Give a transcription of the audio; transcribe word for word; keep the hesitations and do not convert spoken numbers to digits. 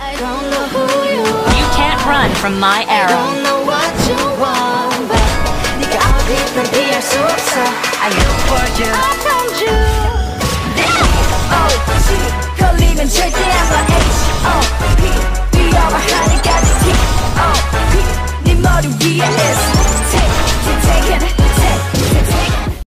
I don't know who you are. You can't run from my I arrow. don't know what you want, but 네가 어디든 피할 수 없어. I look for you. I found you.